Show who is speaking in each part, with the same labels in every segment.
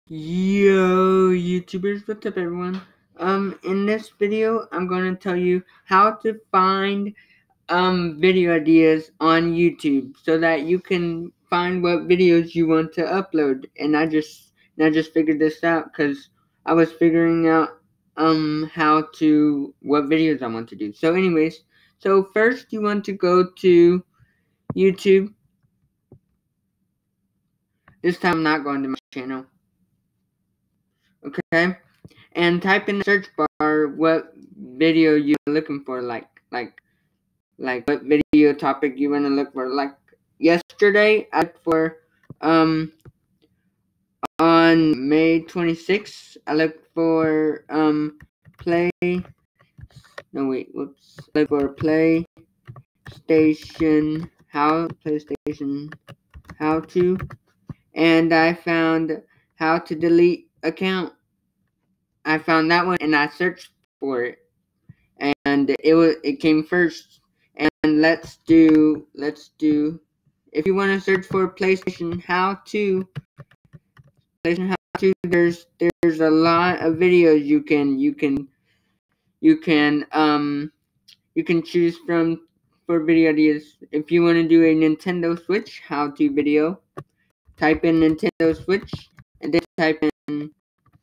Speaker 1: Yo, YouTubers, what's up, everyone? In this video, I'm gonna tell you how to find video ideas on YouTube so that you can find what videos you want to upload. And I just figured this out because I was figuring out what videos I want to do. So, anyways, so first you want to go to YouTube. This time I'm not going to my channel. Okay? And type in the search bar what video you're looking for, like what video topic you want to look for. Like yesterday, I looked for on May 26th, I looked for play. No wait, whoops. Look for PlayStation how to, and I found how to delete account. I found that one and I searched for it. And it came first. And let's do if you want to search for PlayStation how to, there's a lot of videos you can choose from for video ideas. If you want to do a Nintendo Switch how to video, type in Nintendo Switch and then type in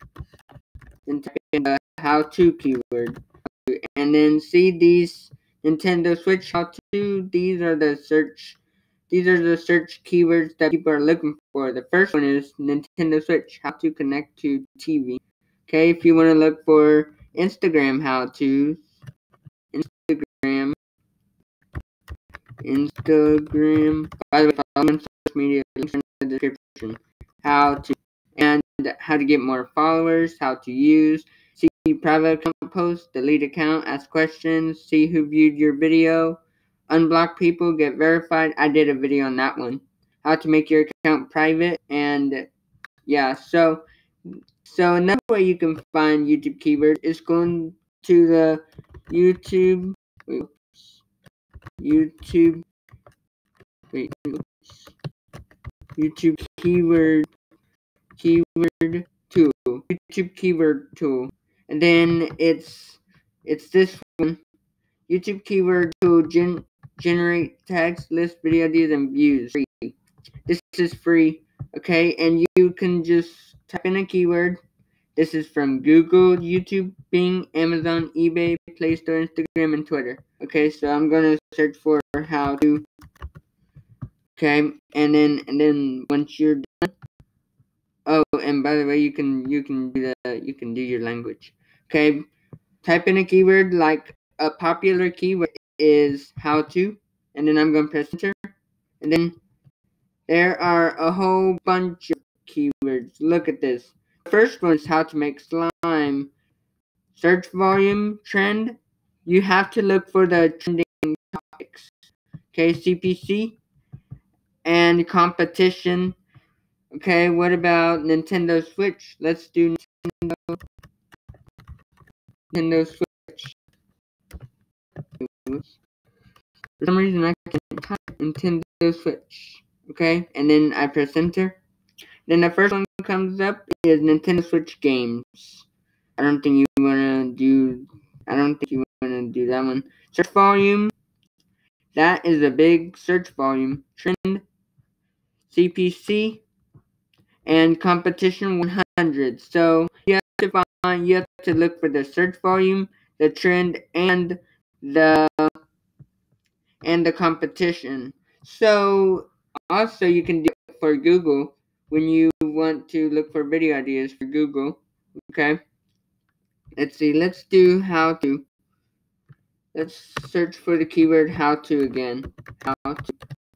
Speaker 1: the how to keyword. And then see these Nintendo Switch how to. These are the search keywords that people are looking for. The first one is Nintendo Switch how to connect to TV. Okay, if you want to look for Instagram how to, Instagram. By the way, follow me on social media. Links in the description. How to get more followers. How to use. See private account posts, delete account, ask questions, see who viewed your video, unblock people, get verified. I did a video on that one. How to make your account private, and yeah, so another way you can find YouTube keywords is going to the YouTube keyword tool. YouTube keyword tool. And then it's this one. YouTube keyword tool generate tags, list, video ideas, and views. Free. This is free. Okay, and you can just type in a keyword. This is from Google, YouTube, Bing, Amazon, eBay, Play Store, Instagram, and Twitter. Okay, so I'm gonna search for how to. Okay, and then once you're done. Oh, and by the way, you can do your language. Okay, type in a keyword. Like a popular keyword is how to, and then I'm gonna press enter, and then there are a whole bunch of keywords. Look at this. The first one is how to make slime. Search volume trend. You have to look for the trending topics. Okay, CPC and competition. Okay, what about Nintendo Switch? Let's do Nintendo Switch. For some reason, I can't type Nintendo Switch. Okay, and then I press enter. Then the first one comes up is Nintendo Switch games. I don't think you wanna do that one. Search volume. That is a big search volume. Trend, CPC, and competition 100. So you have to look for the search volume, the trend, and the competition. So also you can do it for Google when you want to look for video ideas for Google. Okay. Let's see. Let's do how to. Let's search for the keyword how to again. How to.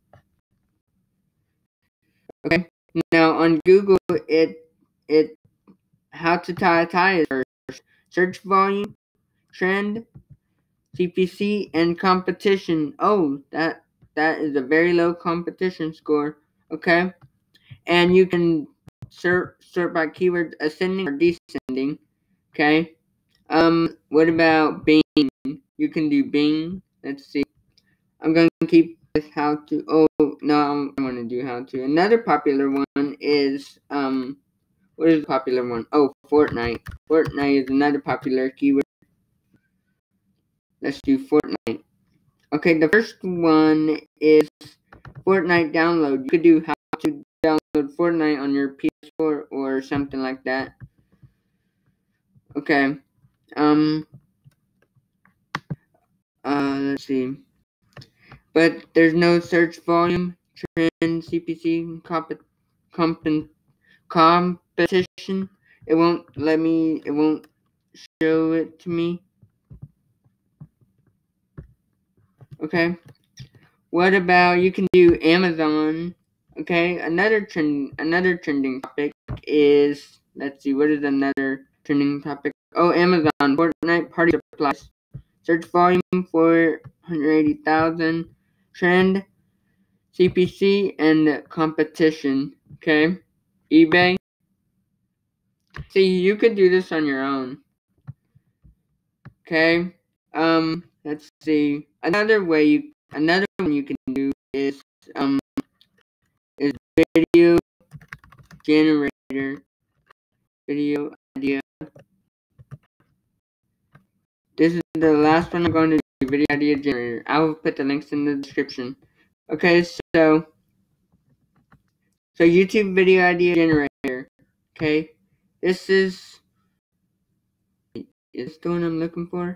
Speaker 1: Okay. Now on Google, it how to tie a tie is first. Search volume, trend, CPC, and competition. Oh, that is a very low competition score. Okay. And you can sort by keyword ascending or descending. Okay. What about Bing? You can do Bing. Let's see. I'm going to keep this how to. Oh, no, I want to do how to. Another popular one is, What is a popular one? Oh, Fortnite. Fortnite is another popular keyword. Let's do Fortnite. Okay, the first one is Fortnite download. You could do how to download Fortnite on your PS4 or something like that. Okay. Let's see. But there's no search volume, trend, CPC, competition. It won't let me. It won't show it to me. Okay. What about you can do Amazon? Okay. Another trending topic is, let's see, what is another trending topic? Oh, Amazon Fortnite party supplies. Search volume 480,000. Trend, CPC, and competition. Okay. eBay. See, you could do this on your own. Okay. Let's see. Another one you can do is video generator. Video idea. This is the last one I'm going to do. Video idea generator. I will put the links in the description. Okay, so YouTube video idea generator. Okay, this is the one I'm looking for.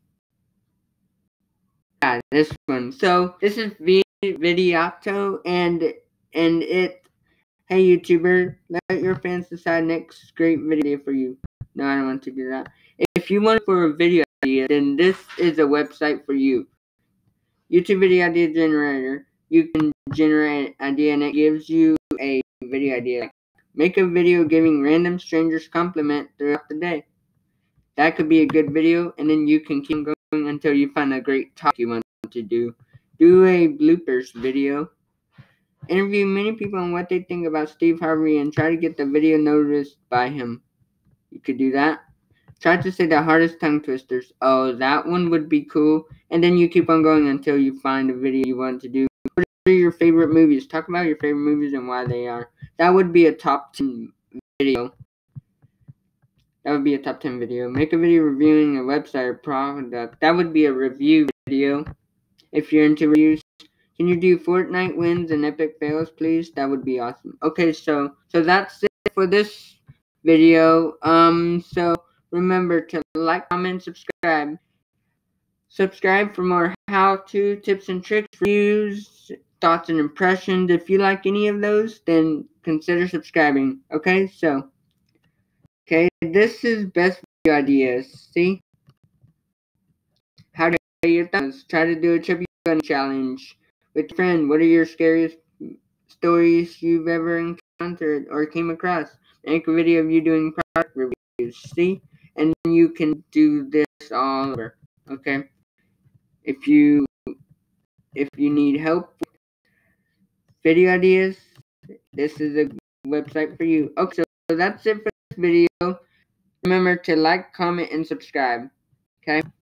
Speaker 1: Yeah, this one. So this is Videoto, and it. Hey YouTuber, let your fans decide next great video for you. No, I don't want to do that. If you want for a video idea, then this is a website for you. YouTube video idea generator. You can generate an idea and it gives you a video idea. Make a video giving random strangers compliment throughout the day. That could be a good video, and then you can keep going until you find a great topic you want to do. Do a bloopers video. Interview many people on what they think about Steve Harvey and try to get the video noticed by him. You could do that. Try to say the hardest tongue twisters. Oh, that one would be cool. And then you keep on going until you find a video you want to do. What are your favorite movies? Talk about your favorite movies and why they are. That would be a top 10 video. Make a video reviewing a website or product. That would be a review video. If you're into reviews. Can you do Fortnite wins and epic fails, please? That would be awesome. Okay, so that's it for this video. So remember to like, comment, subscribe. Subscribe for more how-to tips and tricks, reviews, thoughts and impressions. If you like any of those, then consider subscribing. Okay, this is best video ideas. See? How to get your thumbs. Try to do a triple gun challenge. With a friend, what are your scariest stories you've ever encountered or came across? Make a video of you doing product reviews. See? And you can do this all over. Okay? If you need help with video ideas, this is a website for you. Okay, so that's it for this video. Remember to like, comment, and subscribe. Okay?